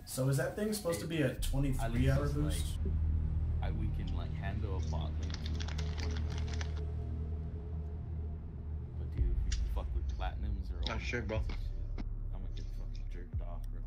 So is that thing supposed to be a 23-hour boost? We can like handle a bot lane to 20. But dude, if you fuck with platinums or all sure, bro. I'm gonna get fucking jerked off, bro.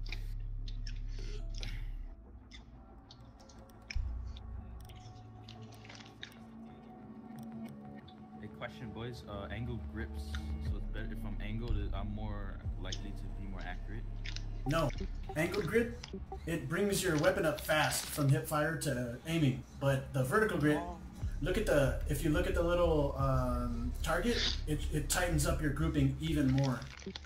Hey, question, boys. Angled grips. So it's better if I'm angled. I'm more likely to be more accurate. No. Angled grip, it brings your weapon up fast from hip fire to aiming. But the vertical grip, if you look at the little target, it tightens up your grouping even more.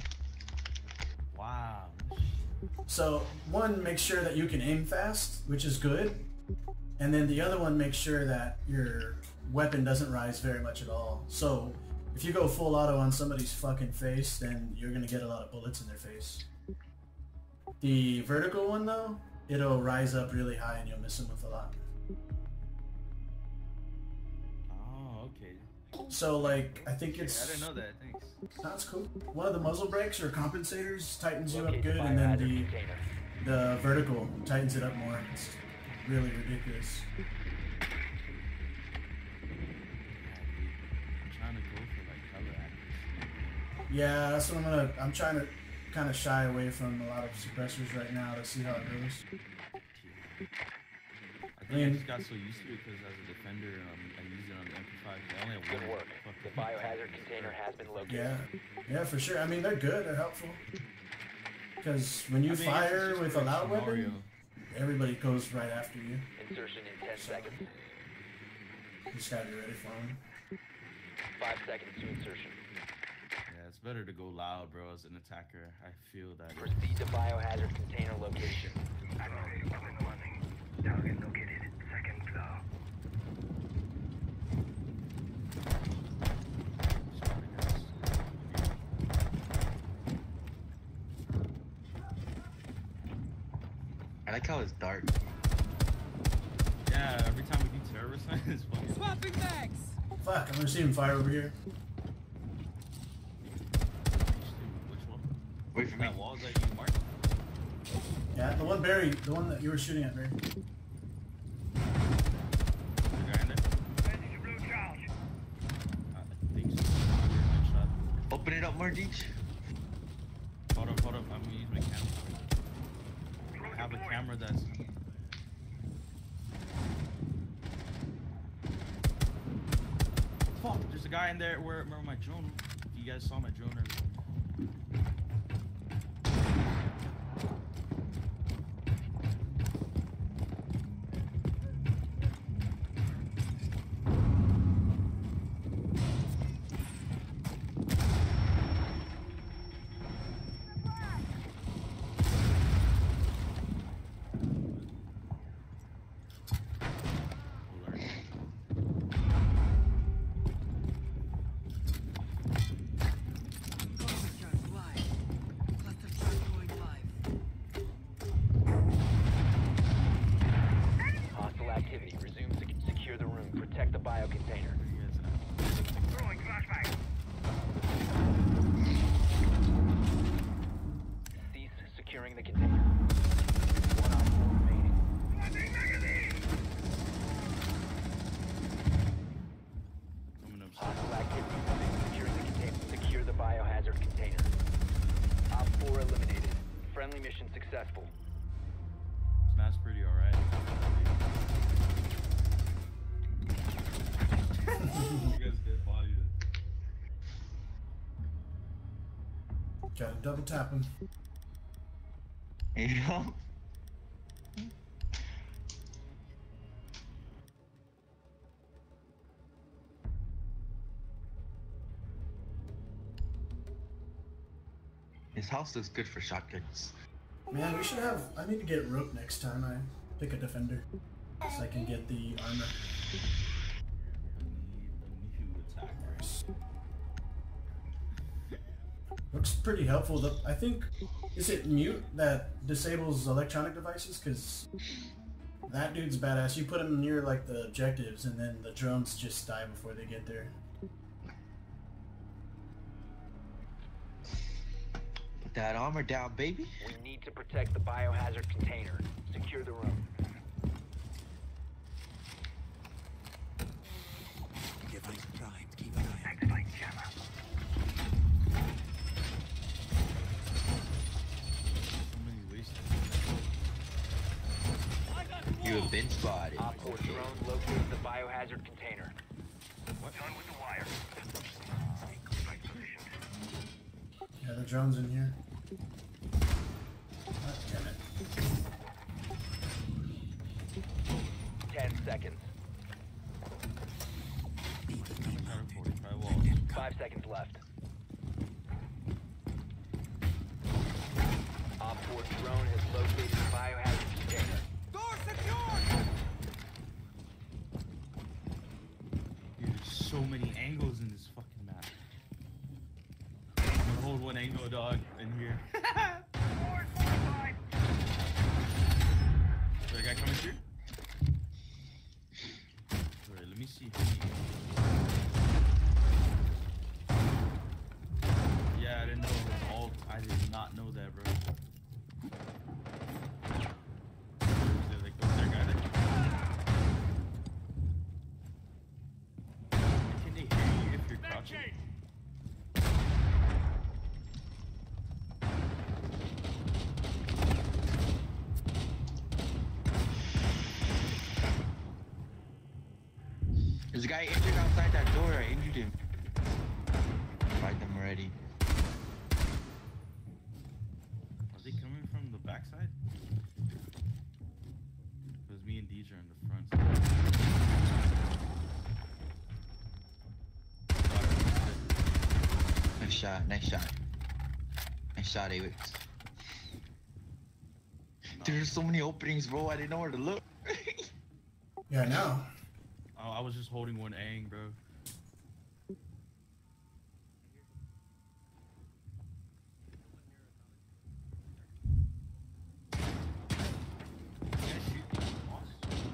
Wow. So one makes sure that you can aim fast, which is good. And then the other one makes sure that your weapon doesn't rise very much at all. So if you go full auto on somebody's fucking face, then you're gonna get a lot of bullets in their face. The vertical one though, it'll rise up really high and you'll miss them with a lot. Oh, okay. So like, I think it's... I didn't know that, thanks. That's cool. One of the muzzle brakes or compensators tightens you up good, and then the vertical tightens it up more. It's really ridiculous. I'm trying to go for like color accuracy. Yeah, that's what I'm trying to kind of shy away from a lot of suppressors right now to see how it goes. I think I just got so used to it because as a defender, I use it on the MP5. I only have Good work. The biohazard container has been located. Yeah, for sure. I mean, they're good. They're helpful. Because when you fire with a loud weapon, everybody goes right after you. Insertion in 10 seconds. You just gotta be ready for them. 5 seconds to insertion. Yeah, it's better to go loud, bro, as an attacker. I feel that. Proceed to biohazard container location. Target located. Second floor. I like how it's dark. Yeah, every time we do terrorist sign, it's funny. Swapping mags! Fuck, I'm receiving fire over here. Which one? Wait for me. That wall that you marked? Yeah, the one Barry, the one that you were shooting at, Barry. The guy in there? I think so. Headshot. Open it up more, Deech. Hold up, I'm gonna use my camera. I have a camera that's... Fuck, there's a guy in there where my drone... You guys saw my drone earlier. Successful. Smash pretty alright. You guys dead body. Gotta double tap him. Yeah. This house looks good for shotguns. Man, we should have... I need to get rope next time I pick a defender. So I can get the armor. A new attackers. Looks pretty helpful though. I think... Is it mute that disables electronic devices? Because that dude's badass. You put him near like the objectives and then the drones just die before they get there. Hunt that armor down, baby. We need to protect the biohazard container. Secure the room. Device primed. Keep an eye. Activate jammer. So many ways to You have been spotted. Op 4 drone located the biohazard container. Done with the wire. Right positioned. Yeah, the drone's in here. God damn it. 10 seconds. Need to be mounted. 45 walls. 5 seconds left. Op 4 drone has located the biohazard container. Dude, there's so many angles in this fucking map. I'm gonna hold one angle, dog, in here. Is there a guy coming through? Alright, let me see. Yeah, I didn't know it was alt. I did not know that, bro. Is there like is there a guy there? Can they hear you if you're crouching? There's a guy injured outside that door. I injured him. Fight them already. Are they coming from the backside? Because me and Deej are in the front. Nice shot. Nice shot. Nice shot, Awix. There's so many openings, bro. I didn't know where to look. Yeah, now. Oh, I was just holding one ang, bro. Yeah, shoot. Boss.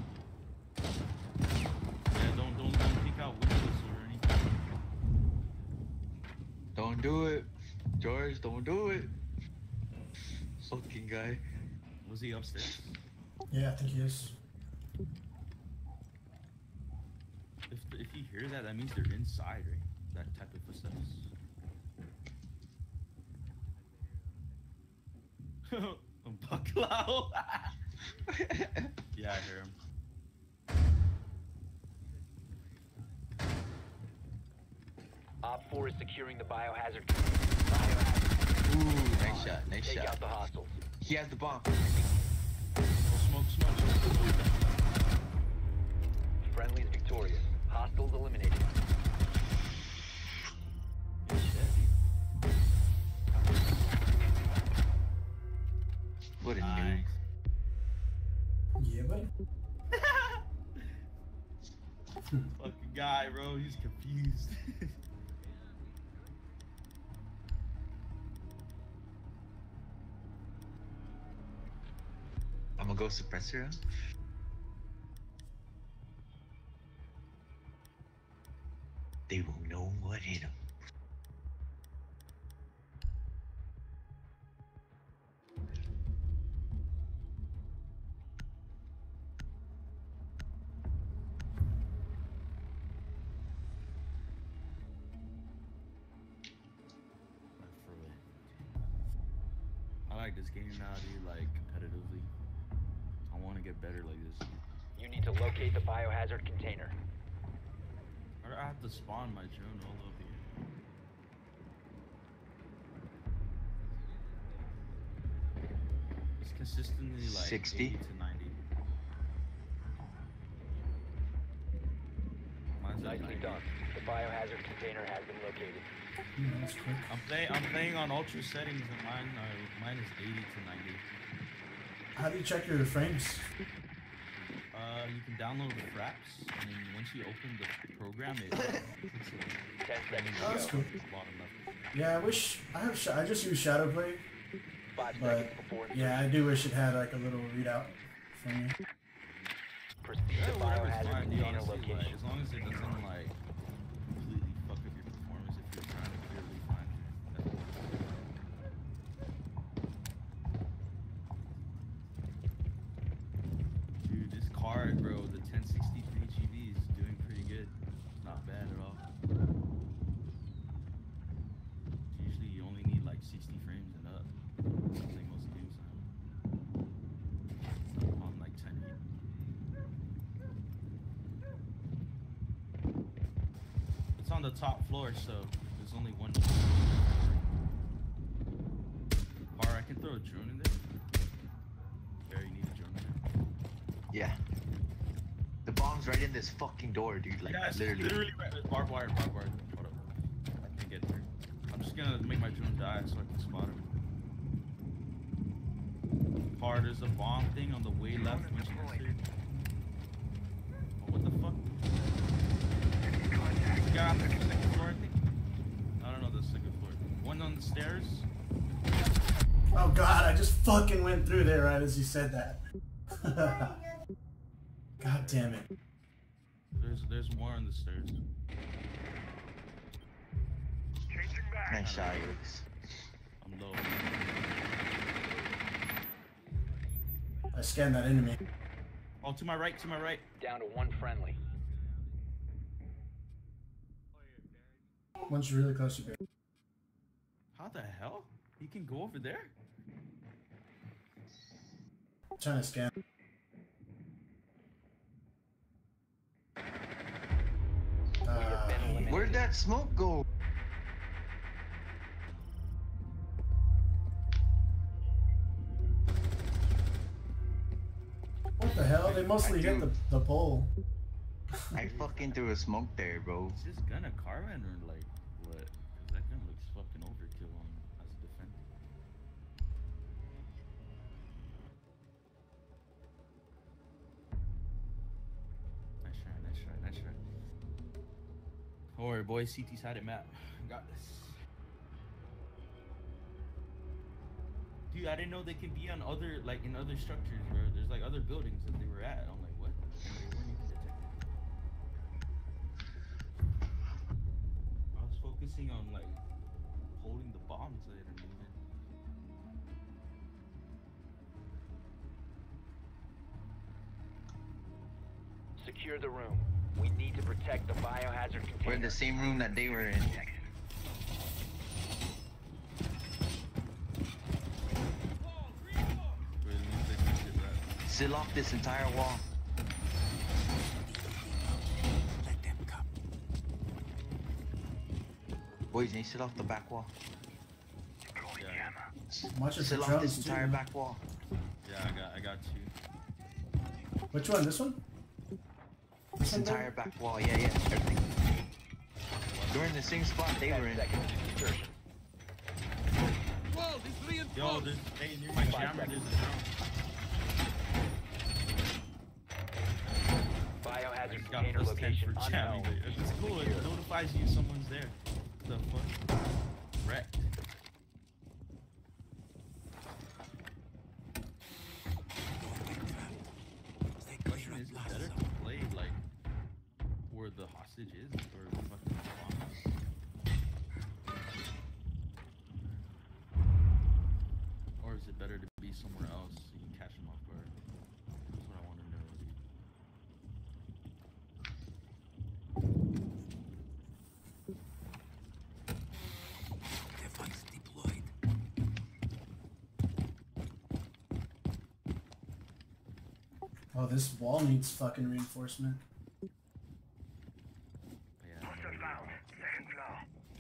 Yeah, don't peek out windows or anything. Don't do it. George, don't do it. Fucking guy. Was he upstairs? Yeah, I think he is. If you hear that, that means they're inside, right? That type of footsteps. Bucklow. Yeah, I hear him. Op 4 is securing the biohazard container. Ooh, nice shot. Nice Take shot. out the hostiles. He has the bomb. Smoke. Friendly is victorious. Hostiles eliminated. Good shit. What a Nice. noob. Yeah, buddy. Fucking guy, bro. He's confused. I'm gonna go suppressor. Huh? They will know what hit him. I like this game now, dude, like competitively. I want to get better like this. You need to locate the biohazard container. Or I have to spawn my drone all over here. It's consistently like 60? 80 to 90. Mine's at Nicely 90. done. The biohazard container has been located. That's quick. I'm playing on ultra settings and mine is 80 to 90. How do you check your frames? You can download the fraps, and then once you open the program, it 10 seconds Oh, that's to cool. go. Yeah, I wish I just use Shadowplay, 5 but seconds before yeah, I do wish it had like a little readout for me. proceed to Yeah, whatever's biohazard fine, dude, container honestly, like, location. as long as it doesn't like completely fuck up your performance if you're trying to clearly find it. the top floor, so there's only one. Or I can throw a drone in there. Barry, you need a drone in there. Yeah. The bomb's right in this fucking door, dude. Like, Guys, literally. right. Barbed wire. Hold up. I can't get there. I'm just gonna make my drone die so I can spot him. Car, there's a bomb thing on the way left. When she gets here. Oh, what the fuck? The guy on the second floor, I think. I don't know the second floor. One on the stairs. Oh god, I just fucking went through there right as you said that. God damn it. There's more on the stairs. Changing back. Nice shot, Alex. I'm low. I scanned that enemy. Oh, to my right. Down to one friendly. One's really close to you. How the hell? He can go over there? I'm trying to scan. Where'd that smoke go? What the hell? They mostly hit the pole. I fucking threw a smoke there, bro. Is this gun a carbine or like what? 'Cause that gun looks fucking overkill on as a defender. Nice try. Don't worry, boys. CT's had it mapped. Got this. Dude, I didn't know they can be on other, like in other structures, bro. There's like other buildings that they were at. I'm like, what? And they weren't even detected. I was focusing on like holding the bombs I didn't even. Secure the room. We need to protect the biohazard container. We're in the same room that they were in. Seal off this entire wall. Boys, need to seal off the back wall. Watch it for Seal off drones this entire too. back wall. Yeah, I got two. Which one? This one? This entire back wall, yeah, everything. They're in the same spot they were in. 10 seconds to insertion. Yo, there's, hey, near my camera, there's a drone. Biohazard It's got container plus 10 location for jamming. unknown. It's cool. It notifies you someone's there. The fuck? Wrecked. Question is, it better to play like where the hostage is or the fucking bombs? Or is it better to be somewhere else so you can catch them off guard? That's what I want to know, dude. Device deployed. Oh, this wall needs fucking reinforcement. Yeah, I know Hostile you're found. right. Second floor.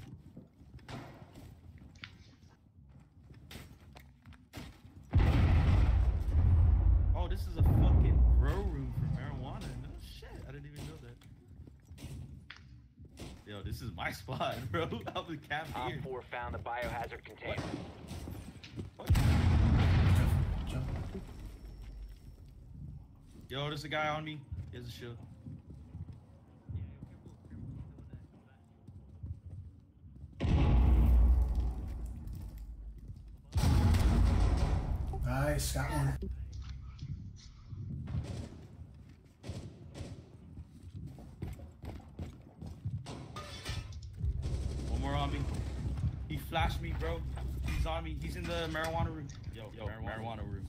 Oh, this is a fucking grow room for marijuana. No shit, I didn't even know that. Yo, this is my spot, bro. I'm the cap Op here. 4 found the biohazard container. What? Jump. Yo, there's a guy on me. He has a shield. Nice, got one. One more on me. He flashed me, bro. He's on me. He's in the marijuana room. Yo, marijuana room.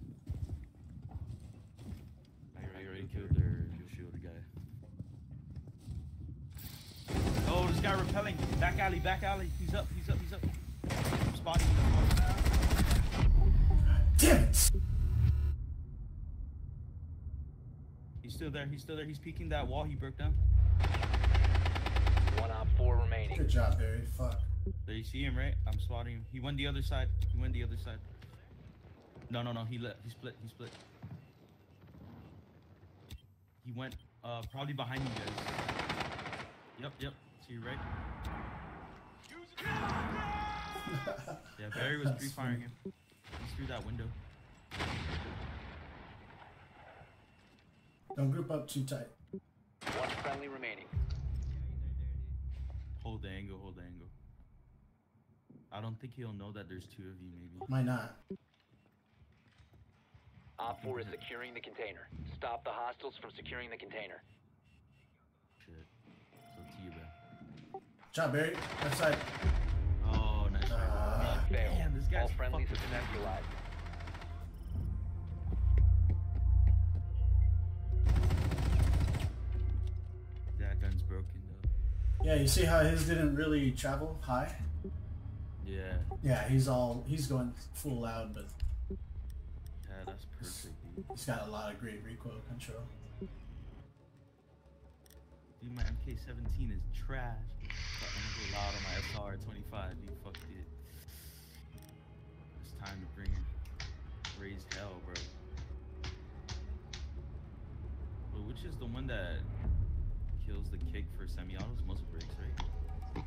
I already killed their shield guy. Oh, this guy repelling. Back alley. He's up. I'm spotting him. Damn it! He's still there. He's peeking that wall he broke down. One Op 4 4 remaining. Good job, Barry. Fuck. There you see him, right? I'm spotting him. He went the other side. He went the other side. No. He split. He went probably behind you guys. Yep. To your right. Yeah, Barry was pre-firing him. He's through that window. Don't group up too tight. 1 friendly remaining. Hold the angle. I don't think he'll know that there's 2 of you, maybe. Might not. Op 4 is securing the container. Stop the hostiles from securing the container. Shit. So to you, man. Good job, Barry. Left side. Oh, nice. Failed. Damn, this guy's All friendlies have fucking been neutralized. That gun's broken, though. Yeah, you see how his didn't really travel high? Yeah. Yeah, he's going full loud, but Yeah, that's perfect, dude. he's got a lot of great recoil control. Dude, my MK17 is trash. I'm gonna go loud on my SR25, dude. Fuck it. It's time to bring raise hell, bro. But which is the one that kills the kick for semi-autos? Muzzle brakes, right?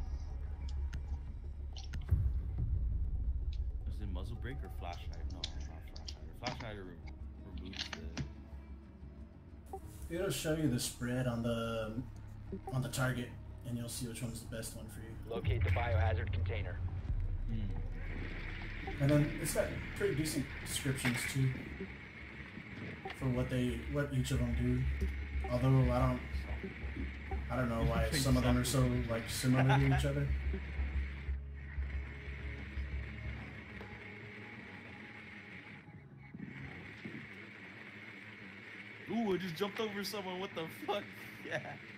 Is it muzzle brake or flash hider? No, not flash hider. Flash hider removes the... It'll show you the spread on the target, and you'll see which one's the best one for you. Locate the biohazard container. And then it's got pretty decent descriptions too for what each of them do. Although I don't know why some of them are so like similar to each other. Ooh, I just jumped over someone. What the fuck? Yeah.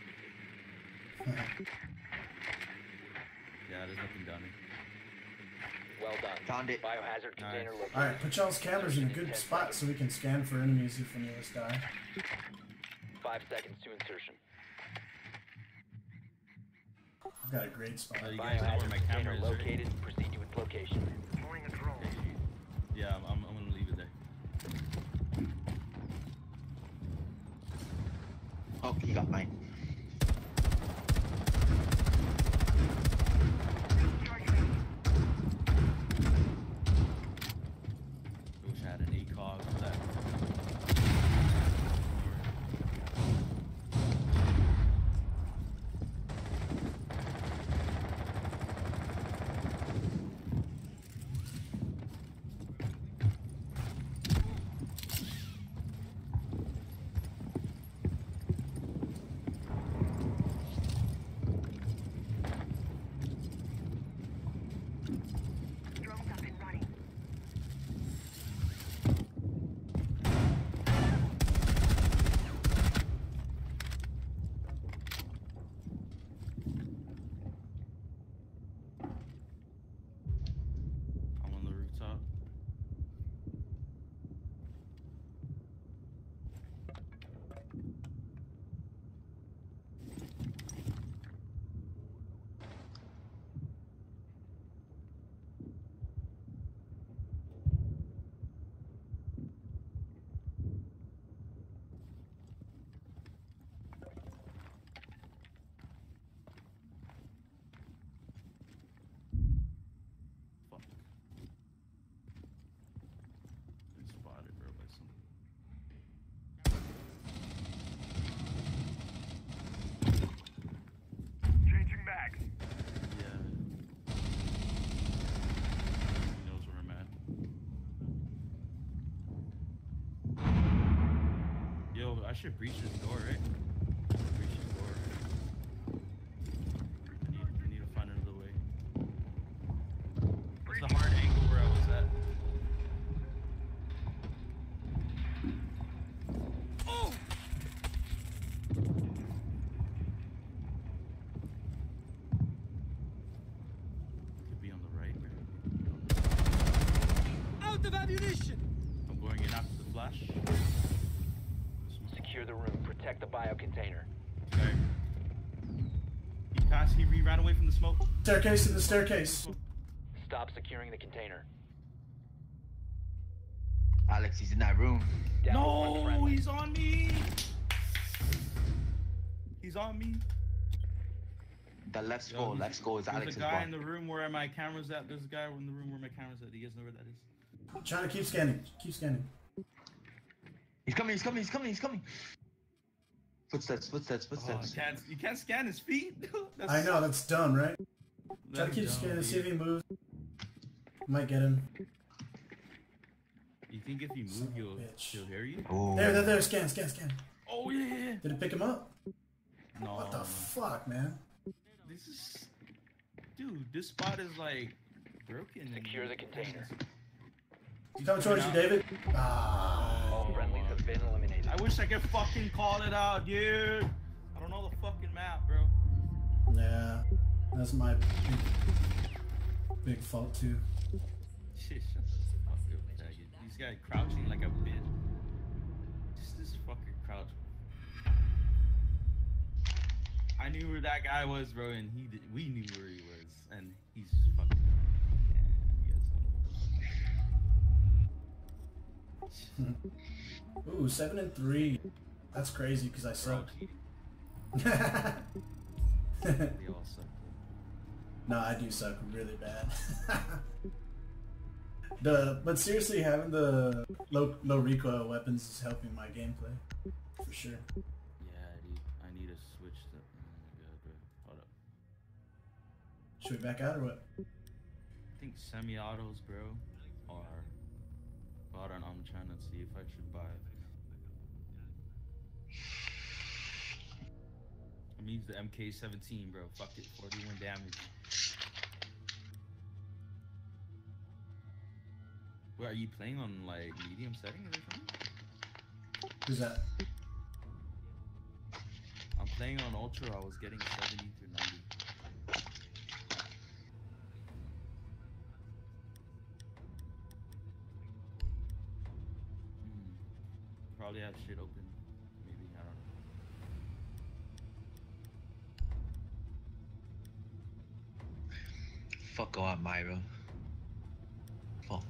Yeah, there's nothing down here. Well done. Found it. Biohazard container Nice. located. Alright, put y'all's cameras in a good spot so we can scan for enemies if any of us die. 5 seconds to insertion. I've got a great spot. You guys know where Biohazard my container camera is, right? located. Proceed to its location. Deploying a drone. Yeah, I'm gonna leave it there. Oh, he got mine. I wish I had an ACOG for that. Drones up and running. I'm on the rooftop. Fuck. Been spotted, bro, by some. Changing back. Yeah. He knows where I'm at. Yo, I should breach this door, right? Breach this door. I need to find another way. What's the hard angle where I was at? Oh! Could be on the right, maybe. Out of ammunition! I'm going in after the flash. Secure the room. Protect the bio container. Okay. He passed. He ran away from the smoke. Staircase in the staircase. Stop securing the container. Alex, he's in that room. Down to one No, friendly. he's on me. He's on me. The left Yo, skull, he's- left skull is There's Alex's a guy in one. the room where my camera's at. There's a guy in the room where my camera's at. Do you guys know where that is? Trying to keep scanning. Keep scanning. He's coming, he's coming, he's coming, he's coming. Footsteps, footsteps, Oh, footsteps. you can't scan his feet. That's, I know, that's dumb, right? Try to that's keep dumb, scanning, see if dude. he moves. Might get him. You think if you move, Bitch. he'll hear you? Oh. There, scan, scan, scan. Oh yeah. Did it pick him up? No. What the fuck, man? This is, dude. This spot is like broken. Secure the container. He's coming towards you, David. Ah. All friendlies have been eliminated. I wish I could fucking call it out, dude. I don't know the fucking map, bro. Yeah, that's my big fault too. Shit, shut the fuck up, faggot. This guy crouching like a bitch. Just this fucking crouch. I knew where that guy was, bro, and we knew where he was, and he's just fucking. Ooh, 7 and 3. That's crazy because I suck. They all suck. No, I do suck really bad. But seriously, having the low recoil weapons is helping my gameplay for sure. Yeah, dude. I need to switch the. Oh my god, bro. Hold up. Should we back out or what? I think semi-autos, bro, are. Hold on, I'm trying to see if I should buy. I'm gonna use the MK17, bro. Fuck it, 41 damage. Wait, are you playing on like medium settings or something? Who's that? I'm playing on ultra. I was getting 70 to 90. Probably have shit open. Maybe, I don't know. Fuck off, Myra. Fuck.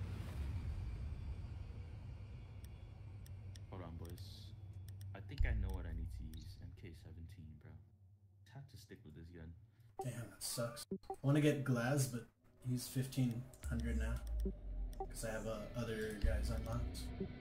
Hold on, boys. I think I know what I need to use. MK17, bro. Just have to stick with this gun. Damn, that sucks. I want to get Glaz, but he's 1500 now. Because I have other guys unlocked.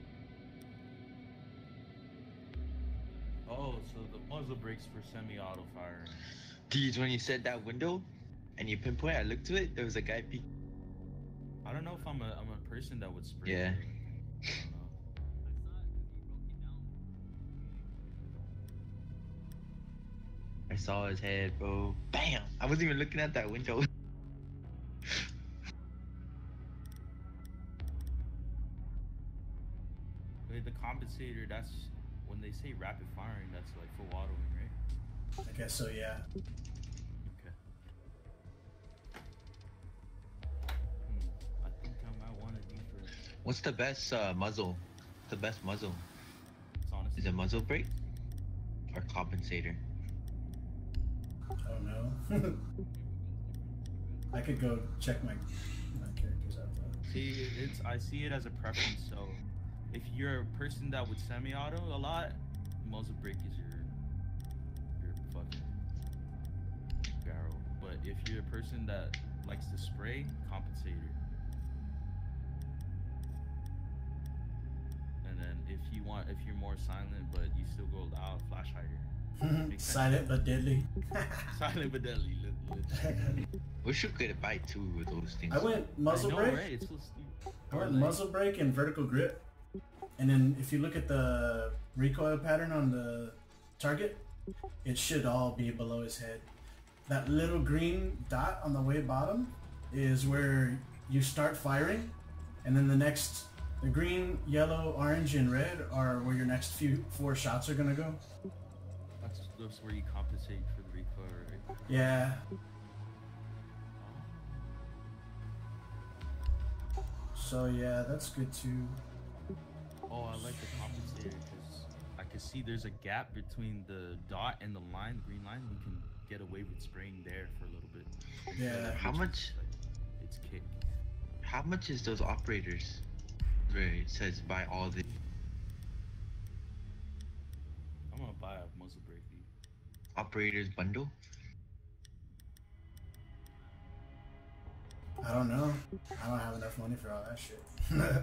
Oh, so the muzzle brakes for semi-auto firing. Dude, when you said that window and you pinpoint, I looked to it, there was a guy peek. I don't know if I'm a person that would spray. Yeah. I don't know. I saw his head, bro. Bam! I wasn't even looking at that window. Wait, the compensator, that's when they say rapid firing, that's like full autoing, right? I guess so, yeah. Okay. I think I might want to do for. What's the best muzzle? The best muzzle? It's honestly. Is it muzzle brake? Or compensator? Oh no. I could go check my characters out though. See, I see it as a preference. So, if you're a person that would semi-auto a lot, muzzle brake is your fucking barrel. But if you're a person that likes to spray, compensator. And then if you're more silent but you still go loud, flash hider. Makes sense. Silent but deadly. Silent but deadly. Wish you could buy two of those things. I went muzzle I know, brake. right? It's so stupid. I went Or like- muzzle brake and vertical grip. And then if you look at the recoil pattern on the target, it should all be below his head. That little green dot on the way bottom is where you start firing, and then the green, yellow, orange, and red are where your next 4 shots are gonna go. That's where you compensate for the recoil, right? Yeah. So yeah, that's good too. Oh, I like the compensator because I can see there's a gap between the dot and the line, green line. We can get away with spraying there for a little bit. Yeah. How much? It's kick. How much is those operators? Where it says buy all the I'm gonna buy a muzzle brake, dude. operators bundle. I don't know. I don't have enough money for all that shit. I know,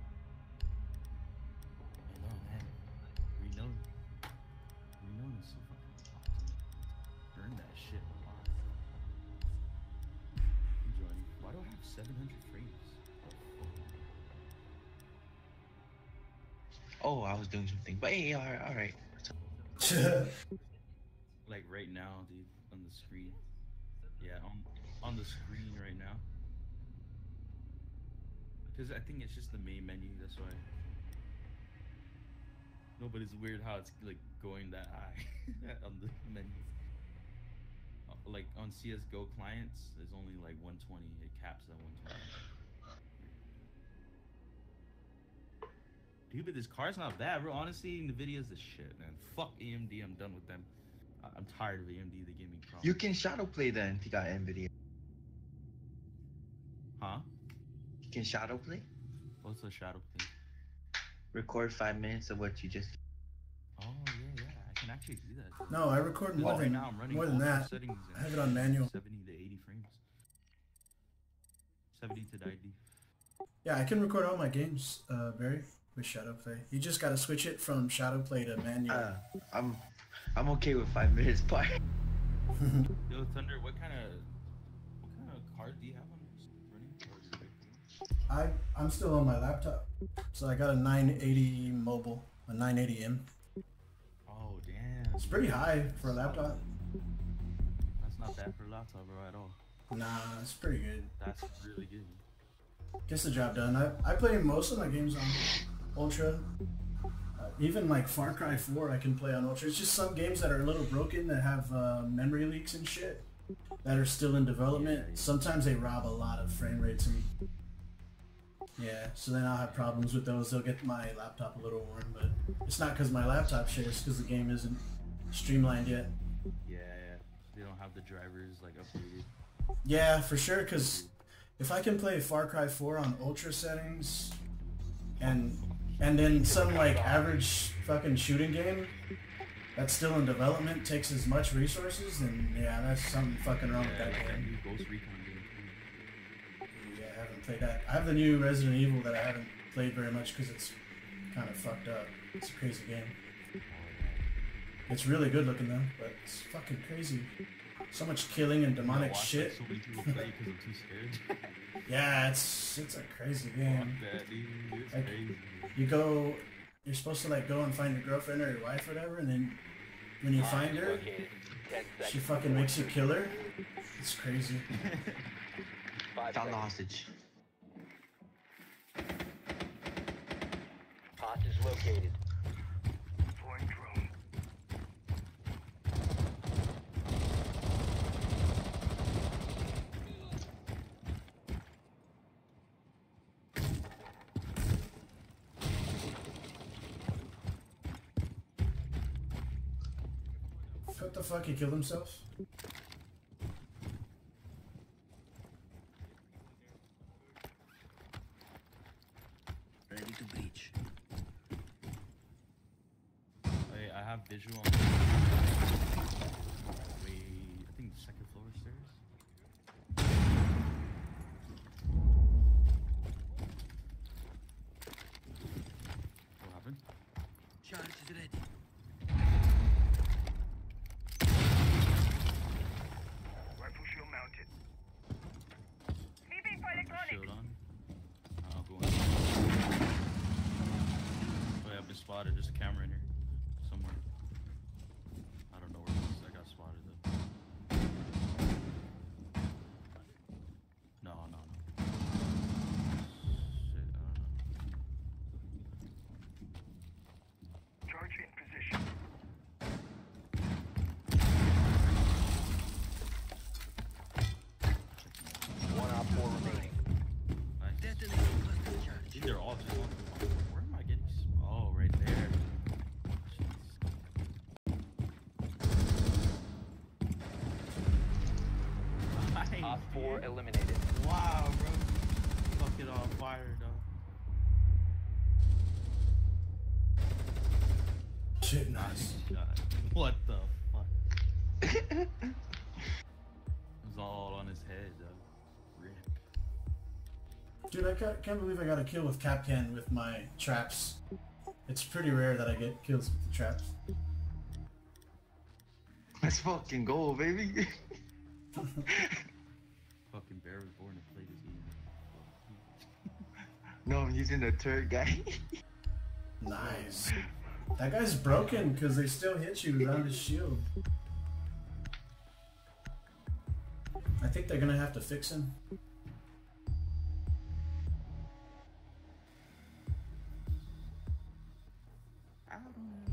man. Reload is so fucking awesome. Burn that shit a lot. Enjoying. Why do I have 700 frames? Oh, I was doing something, but hey, all right. Like right now, dude, on the screen. Yeah, on the screen right now. Because I think it's just the main menu, that's why. No, but it's weird how it's like going that high on the menu. Like on CSGO clients, it's only like 120. It caps at 120. Dude, but this car's not bad, bro. Honestly, NVIDIA's the shit, man. Fuck AMD, I'm done with them. I'm tired of AMD. They give me problems. You can shadow play then if you got NVIDIA. Huh? You can shadow play. What's the shadow play? Record 5 minutes of what you just. Oh yeah, I can actually do that. No, I record more Right than now I'm running more than ultra that. settings I have it on manual. 70 to 80 frames. 70 to 90. Yeah, I can record all my games, Barry, with Shadowplay. You just gotta switch it from Shadowplay to manual. I'm okay with 5 minutes part. Yo, Thunder, what kind of card do you have on yours running? I'm still on my laptop, so I got a 980 mobile, a 980M. Oh damn. It's pretty high for a laptop. That's not bad for a laptop, bro, at all. Nah, it's pretty good. That's really good. Gets the job done. I play most of my games on Ultra. Even like Far Cry 4 I can play on Ultra. It's just some games that are a little broken that have memory leaks and shit that are still in development. Yeah. Sometimes they rob a lot of frame rates and yeah, so then I'll have problems with those. They'll get my laptop a little warm, but it's not because my laptop shit, it's because the game isn't streamlined yet. Yeah. They don't have the drivers like updated. Yeah, for sure, because if I can play Far Cry 4 on Ultra settings and then some like average fucking shooting game that's still in development takes as much resources, then yeah, that's something fucking wrong with that Like that game. new Ghost Recon game. Yeah, I haven't played that. I have the new Resident Evil that I haven't played very much because it's kind of fucked up. It's a crazy game. It's really good looking though, but it's fucking crazy. So much killing and demonic Watch, shit. Like, so many people play because I'm too scared. Yeah, it's a crazy Fuck game. that, dude. It's Like, crazy. You're supposed to like go and find your girlfriend or your wife or whatever, and then when you find her, Located. 10 seconds. she fucking makes you kill her. It's crazy. 5 Found the seconds. hostage. Hostage located. Deploying drone. What the fuck? He killed himself? Ready to breach. Wait, I have visual on. Wait, I think the second floor stairs. What happened? Charge is ready. Rifle shield mounted. Shield on. I'll go in. Oh yeah, I've been spotted. There's a camera in here. Somewhere. I don't know where it is. I got spotted though. No. Shit, I don't know. Charge in position. One op 4 remaining. Nice. Detonating cluster charge. Dude, they're all just where am I getting? Oh, right there. Jeez. Shit, nice. God. What the fuck? It was all on his head, though. Rip. Dude, I can't believe I got a kill with Capcan with my traps. It's pretty rare that I get kills with the traps. Let's fucking go, baby. Fucking Bear was born to play this game. No, I'm using the turret guy. Nice. That guy's broken because they still hit you around his shield. I think they're gonna have to fix him. I don't know.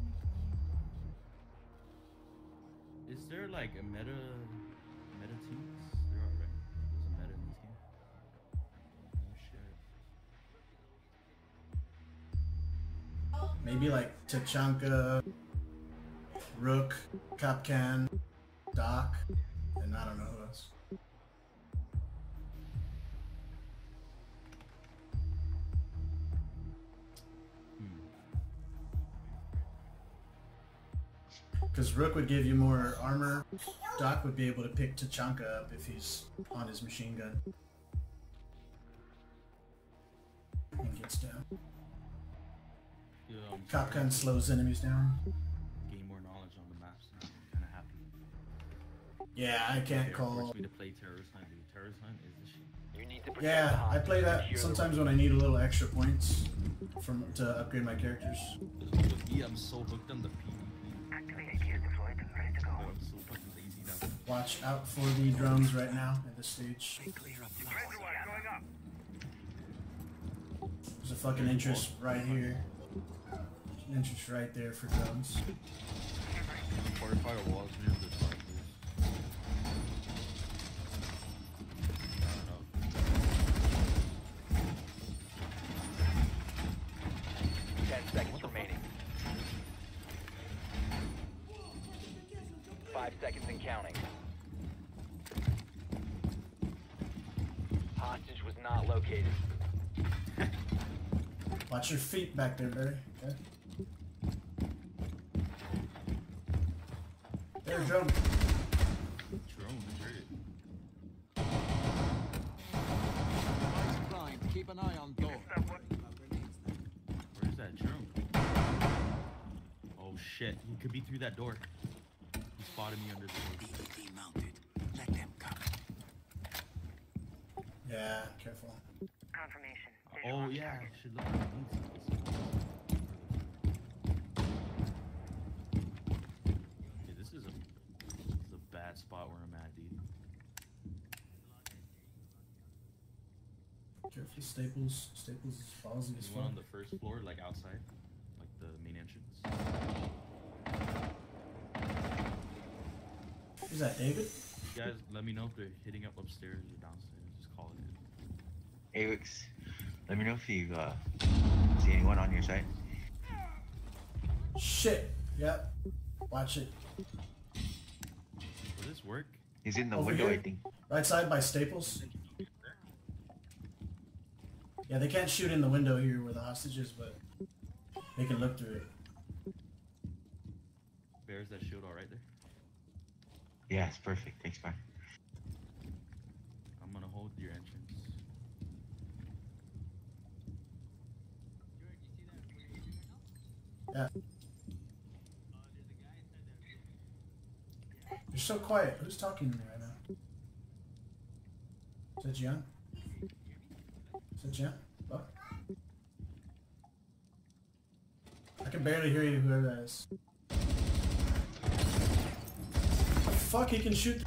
Is there like a meta teams? There are, right? There's a meta in this game. Oh shit. Maybe like Tachanka, Rook, Capcan, Doc, and I don't know who else. Because Rook would give you more armor, Doc would be able to pick Tachanka up if he's on his machine gun. And gets down. Yeah, Capcan slows enemies down. gain more knowledge on the maps. And I'm kind of happy. Yeah, I can't It call. forced me to play Terrorist Hunt, dude. Terrorist Hunt is the shit. You need to protect the Yeah, I play hostage and that secure the sometimes room. when I need a little extra points to upgrade my characters. With me, I'm so hooked on the PvP. Activated gear deployed and ready to go. I'm so fucking lazy now. Watch out for the drones right now at this stage. Clear up floor. Razor wire going up. There's a fucking entrance right here. There's an entrance right there for drones. Fortify the walls near the top. I don't know. 10 seconds remaining. 5 seconds and counting. Hostage was not located. Watch your feet back there, Barry. Okay. There, drone. Drone, heard it. Prime, keep an eye on door. Where's that drone? Oh shit, he could be through that door. He spotted me under the door. DPD mounted. Let them come. Yeah, careful. Confirmation. Oh yeah, I should look at the links. Okay, this is a bad spot where I'm at, dude. Careful, Staples. Staples is ballsy as There's one fuck. on the first floor, like outside, like the main entrance. Is that David? You guys, let me know if they're hitting up upstairs or downstairs. Just call it in. Avix, let me know if you see anyone on your side. Shit. Yep. Watch it. Will this work? He's in the Over window, here? I think. Right side by Staples. Yeah, they can't shoot in the window here where the hostage is, but they can look through it. Bears that shield all right there. Yeah, it's perfect. Thanks, man. I'm gonna hold your entrance. Yeah. You're so quiet. Who's talking to me right now? Is that Gian? Is that Gian? What? I can barely hear you, whoever that is. Fuck, he can shoot.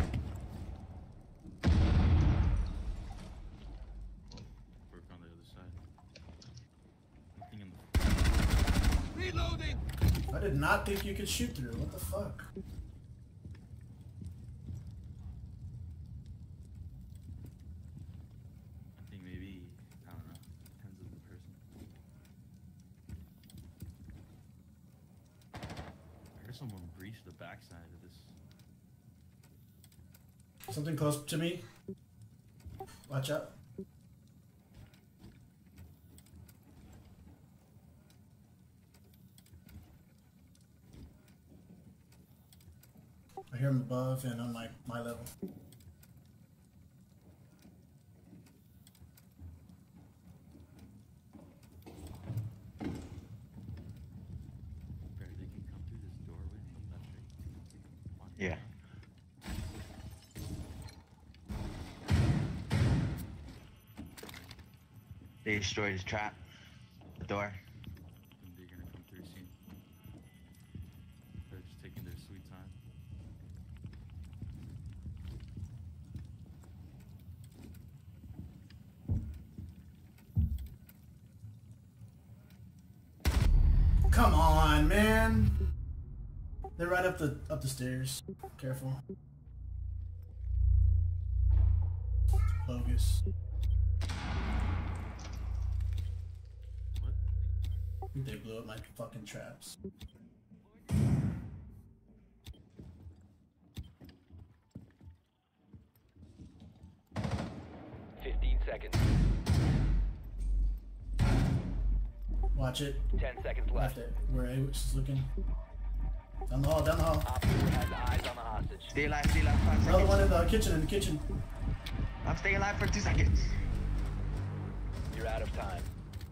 Work on the other side. Nothing in the. Reloading! I did not think you could shoot through. What the fuck? I think maybe, I don't know. Depends on the person. I heard someone breach the backside of this. Something close to me. Watch out. I hear him above and on my level. Bro, they can come through this doorway and you left, right? Come on. Yeah. They destroyed his trap. The door. And they're gonna come through soon. They're just taking their sweet time. Come on, man. They're right up the stairs. Careful. Bogus. What? They blew up my fucking traps. 15 seconds. Watch it. 10 seconds Left left. it. Where A is looking. Down the hall, down the hall. Op 4 has eyes on the hostage. Stay alive, 5 seconds. Another one in the kitchen, I'm staying alive for 2 seconds. You're out of time.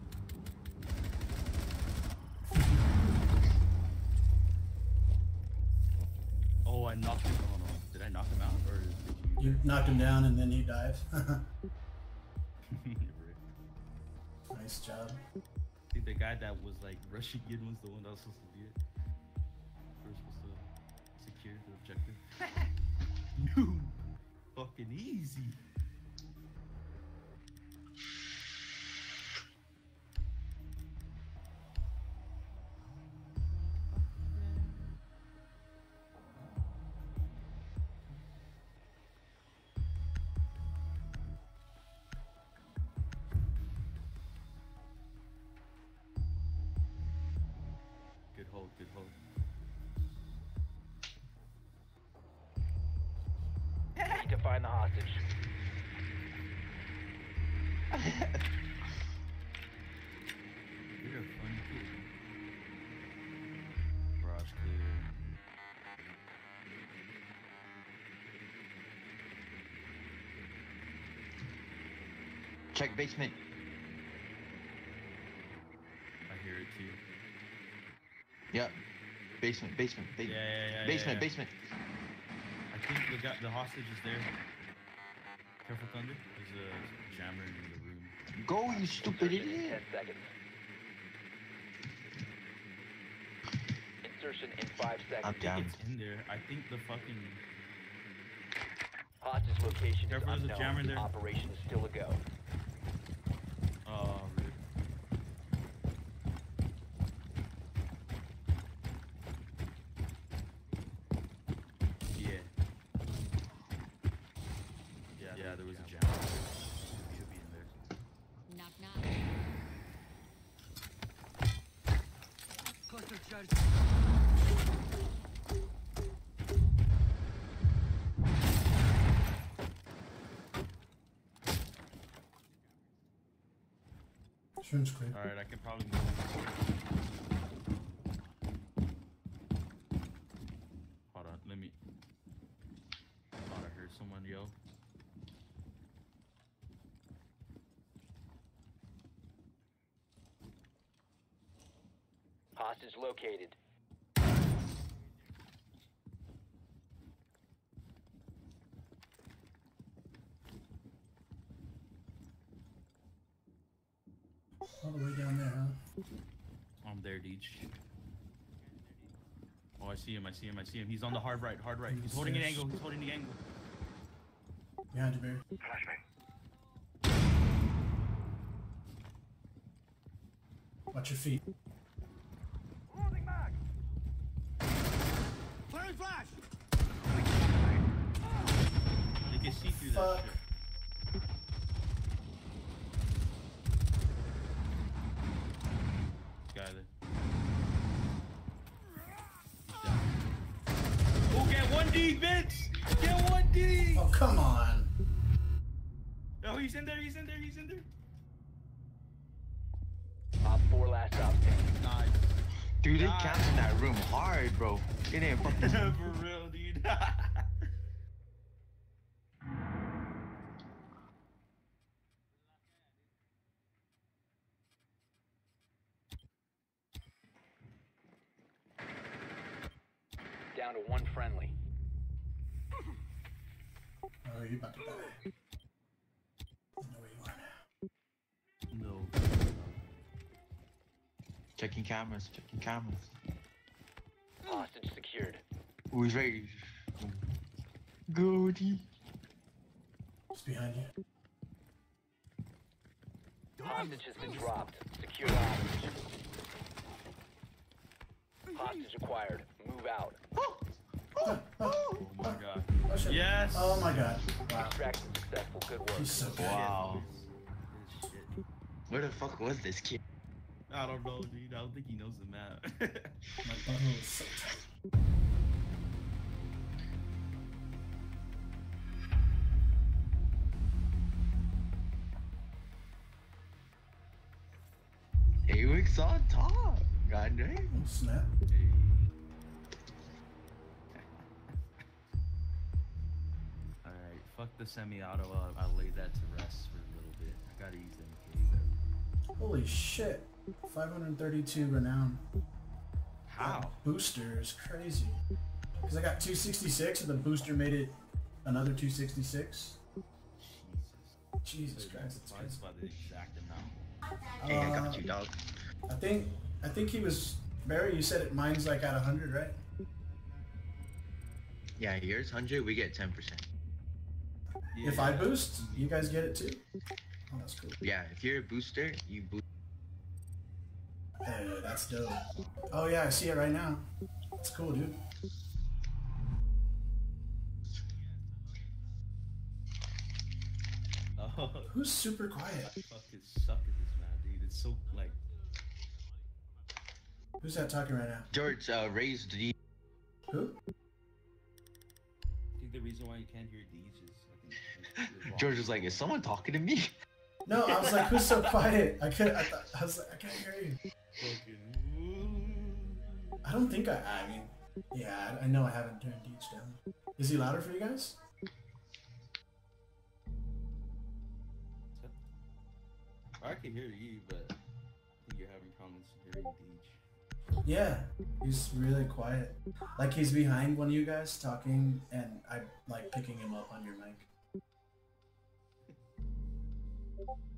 Oh, I knocked him. Oh no. Did I knock him out? Or did you? You knocked him down and then he died. You're right. Nice job. I think the guy that was like rushing in was the one that was supposed to be it. We're supposed to secure the objective. No, fucking easy. Good hold, good hold. Need to find the hostage. You're a funny kid. Garage clear. Check basement. I hear it too. Yep. Basement. Yeah, Basement. yeah. I think the hostage is there. Careful, Thunder. There's a jammer in the room. Go, you stupid Insertion in idiot. 10 seconds. Insertion in 5 I'm seconds. down. It's in there. I think the fucking. Hostage location is Careful, there's a jammer unknown. there. Operation is still a go. Oh, really? Yeah, there was a jammer. Should be in there. Knock knock. Cluster charge. Shroom's clear. Alright, I can probably move. Hold on, let me. Thought I heard someone yell. Hostage located. All the way down there, huh? I'm there, Deej. Oh, I see him. He's on the hard right. He's holding an angle. Behind you, Barry. Flashbang. Watch your feet. Loading mag. Clearing flash. They can see through that Fuck. shit. Guy there. Oh, get 1D, bitch! Get 1D! Oh, come on. Oh, he's in there. Op 4 last stop standing. Nice. Dude, they Nice. camped in that room hard, bro. It ain't fucking. For real, dude. dude. Down to one friendly. Oh, you about to die. I know where you are now. No. Checking cameras, checking cameras. Hostage secured. Who's ready? Goody. Just behind you. Hostage has been dropped. Secure the hostage. Hostage acquired. Move out. Oh, Oh my god. oh, shit. Yes. Oh my god. Wow. Extraction successful. Good work. He's so good. Wow. This shit. Where the fuck was this kid? I don't know, dude. I don't think he knows the map. My butthole is so tight. Awick's on top. God damn. Oh, snap. Alright, fuck the semi-auto. I'll lay that to rest for a little bit. I gotta use MK. Holy shit. 532 renown. How? That booster is crazy. Because I got 266 and the booster made it another 266. Jesus. Jesus Christ, it's That's crazy. by the exact amount. Hey, I got you, dog. I think he was Barry. You said it. Mine's like at 100, right? Yeah, yours 100, we get 10%. If I boost, you guys get it too. Oh, that's cool. Yeah, if you're a booster, you boost. Hey, that's dope. Oh yeah, I see it right now. That's cool, dude. Oh, Who's super quiet? I fucking suck at this map, dude. It's so like. Who's that talking right now? George raised the. Who? I think the reason why you can't hear these is I think you're George was like, is someone talking to me? No, I was like, who's so quiet? I was like, I can't hear you. fucking. I don't think I mean, yeah, I know I haven't turned Deej down. Is he louder for you guys? I can hear you, but I think you're having problems hearing Deej. Yeah, he's really quiet. Like he's behind one of you guys talking, and I'm like picking him up on your mic.